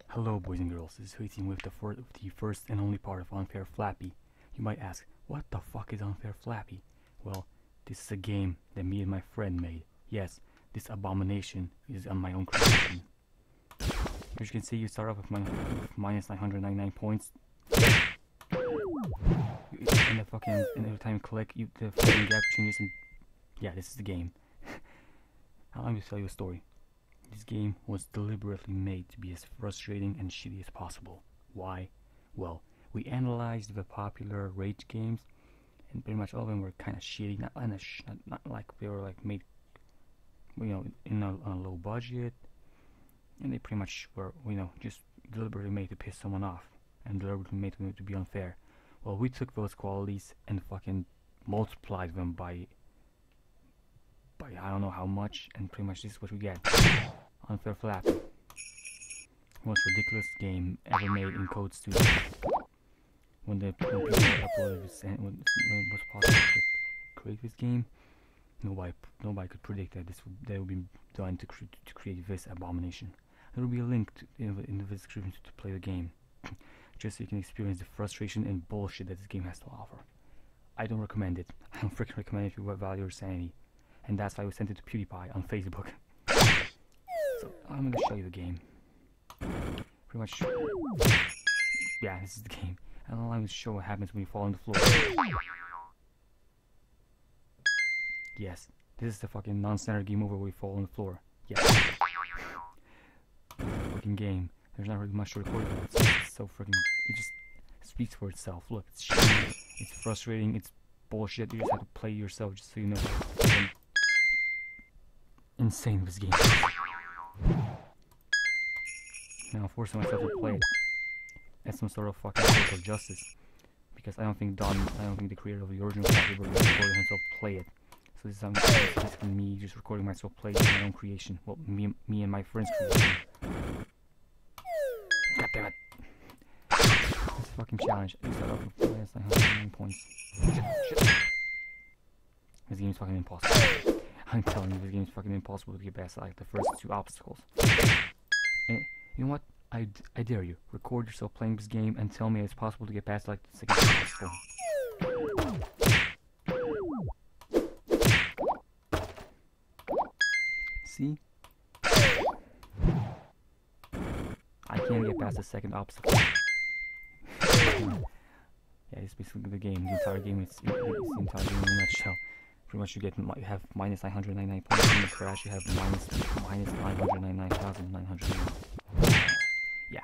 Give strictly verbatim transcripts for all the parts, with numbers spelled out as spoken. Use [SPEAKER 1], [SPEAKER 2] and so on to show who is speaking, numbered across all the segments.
[SPEAKER 1] Hello boys and girls, this is Huiting with the, fir with the first and only part of Unfair Flappy. You might ask, what the fuck is Unfair Flappy? Well, this is a game that me and my friend made. Yes, this abomination is on my own creation. As you can see, you start off with, with minus nine hundred ninety-nine points. And the fucking, and every time you click, you, the fucking gap changes and yeah, this is the game. Now let me tell you a story. This game was deliberately made to be as frustrating and shitty as possible. Why? Well, we analyzed the popular rage games, and pretty much all of them were kind of shitty. Not, not, not, not like they were like made, you know, in a, on a low budget, and they pretty much were, you know, just deliberately made to piss someone off, and deliberately made to, to be unfair. Well, we took those qualities and fucking multiplied them by, by I don't know how much, and pretty much this is what we get. Unfair Flappy. Most ridiculous game ever made in Code Studio. When the when people uploaded this, and when, when it was possible to create this game, nobody nobody could predict that this would that would be done to, cre to create this abomination. There will be a link to, in, the, in the description to, to play the game, just so you can experience the frustration and bullshit that this game has to offer. I don't recommend it. I don't freaking recommend it if you value your sanity, and that's why we sent it to PewDiePie on Facebook. So I'm gonna show you the game. Pretty much, yeah, this is the game. And I'm gonna show what happens when you fall on the floor. Yes, this is the fucking non-standard game over where we fall on the floor. Yeah, fucking game. There's not really much to record about. It's, it's so freaking. It just speaks for itself. Look, it's shitty, it's frustrating, it's bullshit. You just have to play yourself just so you know how insane this game is. Now I'm forcing myself to play it as some sort of fucking social justice, because I don't think Don, I don't think the creator of the original Flappy Bird recorded himself play it. So this is um, basically me just recording myself play my own creation. Well, me, me and my friends' creation. God damn it! This fucking challenge. You start off with minus nine hundred nine points. Shit, shit. This game is fucking impossible. I'm telling you, this game is fucking impossible to get past like the first two obstacles. And you know what? I, d I dare you. Record yourself playing this game and tell me it's possible to get past like the second obstacle. See? I can't get past the second obstacle. Yeah, it's basically the game. The entire game is it's the entire game in a nutshell. Pretty much you get you have minus nine hundred ninety-nine points. In the crash you have minus minus nine hundred ninety-nine thousand nine hundred. Yeah.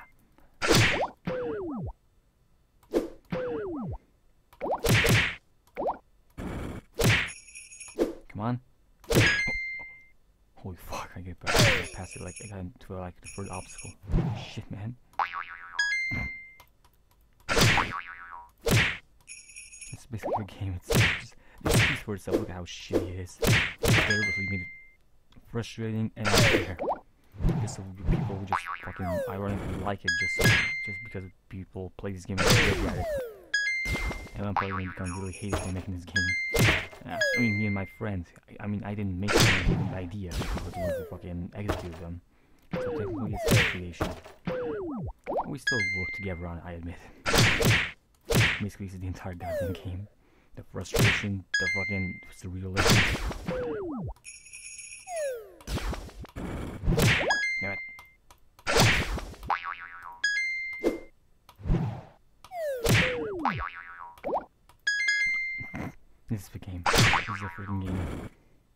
[SPEAKER 1] Come on. Oh, oh. Holy fuck! I get past, I get past it like I got into like the third obstacle. Shit, man. It's basically a game. It's just. It speaks for itself. Look at how shitty it is. It's deliberately made it frustrating and unfair. Just so people who just fucking ironically like it just so, just because people play this game and they're good at it. And I'm probably gonna become really hateful making this game. Uh, I mean, me and my friends. I, I mean, I didn't make them. I gave them the idea. People were the ones who fucking executed them. So technically, it's their creation. We still work together on it, I admit. Basically, this is the entire goddamn game. The frustration, the fucking surrealism. Damn it. This is the game. This is a freaking game.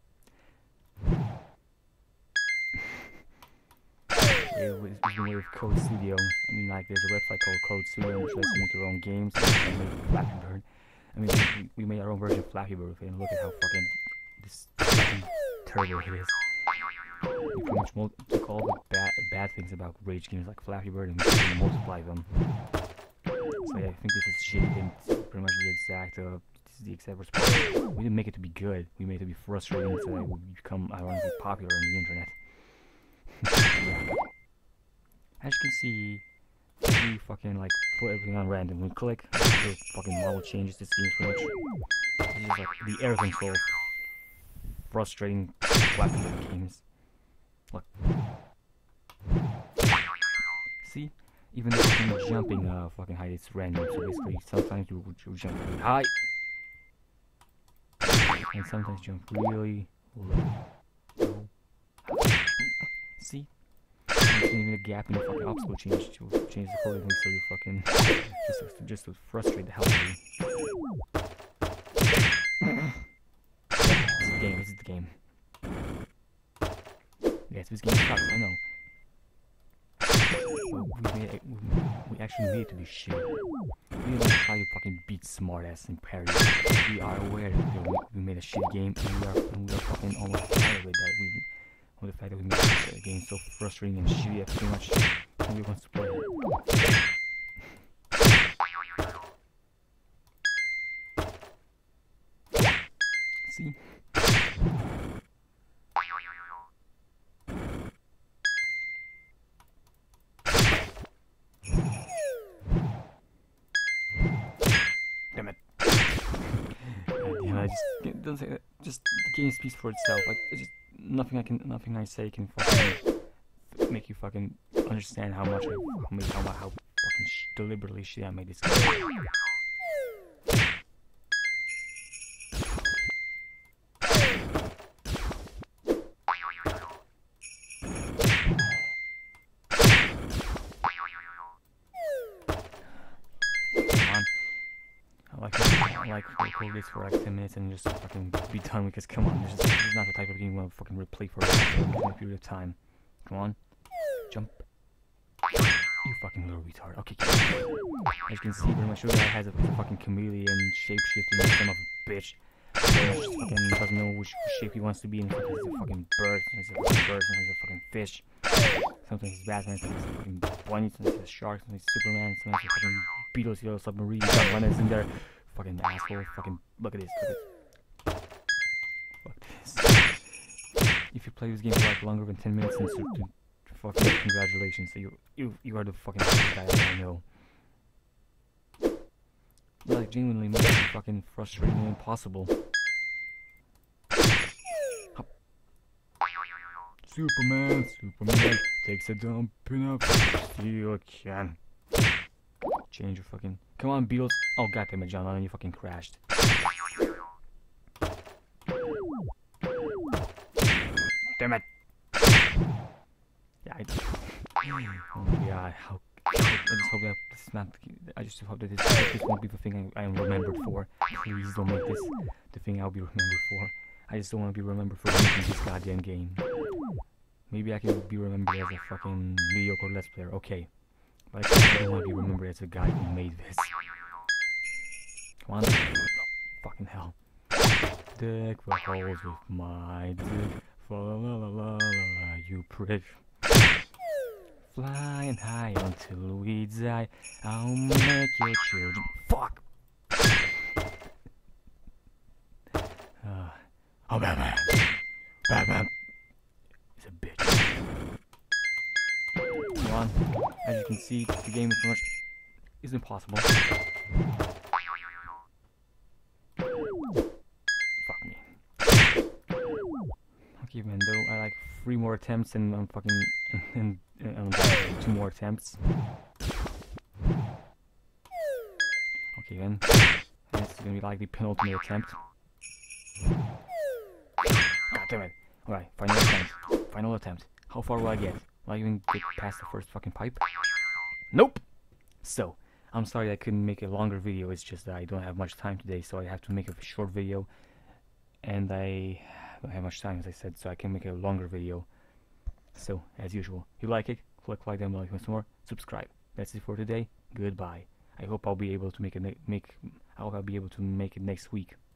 [SPEAKER 1] It was been with Code Studio. I mean, like, there's a website called Code Studio which lets you make your own games and make Flappy Bird. I mean, we, we made our own version of Flappy Bird, and look at how fucking this fucking terrible it is. We pretty much took all the bad bad things about rage games like Flappy Bird and we multiplied them. So yeah, I think this is shit. And it's pretty much the exact, uh, this is the exact response. We didn't make it to be good. We made it to be frustrating so that it would become ironically popular on the internet. Yeah. As you can see, we fucking like put everything on random. We click, the fucking model changes. This game's pretty much this is like the air control frustrating Flappy Bird games. Look. See? Even the fucking jumping uh, fucking height is random, so basically sometimes you, you jump really high, and sometimes jump really low. low. See? And even the gap in the fucking obstacle change to change the coordinates so you fucking just to, just to frustrate the hell out of you. This is the game. This is the game. Yes, this game sucks. I know. But we, made it, we, we actually made it to be shit. We don't try to fucking beat smartass and parry. We are aware that we, we made a shit game, and we are, and we are fucking almost tired of it. That we, of the fact that we made a game so frustrating and shitty that pretty much nobody wants to play it. See? Damn it. Yeah, I just don't say that. Just the game speaks for itself. Like, it's just nothing I can, nothing I say can fucking make you fucking understand how much I, how, how, how fucking sh deliberately shit I made this game. I like to record this for like ten minutes and just fucking be done because come on, this is, this is not the type of game you want to fucking replay for a long period of time. Come on, jump. You fucking little retard. Okay, as you can see, pretty much, Sugar has a, a fucking chameleon shape-shifting son of a bitch. Pretty much fucking doesn't know which shape he wants to be in. Sometimes he's a fucking bird, sometimes he's a fucking bird, sometimes he's a fucking fish. Sometimes he's Batman, sometimes he's a fucking bunny, sometimes he's a shark, sometimes he's Superman, sometimes he's a fucking Beatles, yellow submarine, got Leonard's in there. Fucking asshole, fucking look at this, look at fuck this. If you play this game for like longer than ten minutes and so, to, to fucking congratulations, so you you you are the fucking guy I know. Like genuinely makes it fucking frustrating and impossible. Hup. Superman, Superman takes a dump in a steel can. Change your fucking. Come on, Beatles. Oh, goddammit, John Lennon, you fucking crashed. Damn it. Yeah, I. Oh my god, how. I just hope that this is not. I just hope that this, this won't be the thing I, I am remembered for. Please don't make this the thing I'll be remembered for. I just don't want to be remembered for making this goddamn game. Maybe I can be remembered as a fucking mediocre Let's Player. Okay. But I don't want to be remembered as the guy who made this. Come on. Oh, fucking hell. Deck the holes with my dick. Fa la la la la la, you prick. Flying high until we die. I'll make your children. Fuck! uh, oh, Batman. Batman. He's a bitch. Come on. As you can see, the game is much is impossible. Fuck me. Okay, man. Though I like three more attempts and I'm fucking and, and, and um, two more attempts. Okay, then this is gonna be like the penultimate attempt. God damn it! Alright, final attempt. Final attempt. How far will I get? Will I even get past the first fucking pipe? Nope! So, I'm sorry I couldn't make a longer video, it's just that I don't have much time today, so I have to make a short video. And I don't have much time, as I said, so I can make a longer video. So, as usual, if you like it, click like down below if you want some more, subscribe. That's it for today, goodbye. I hope I'll be able to make it, make, I hope I'll be able to make it next week.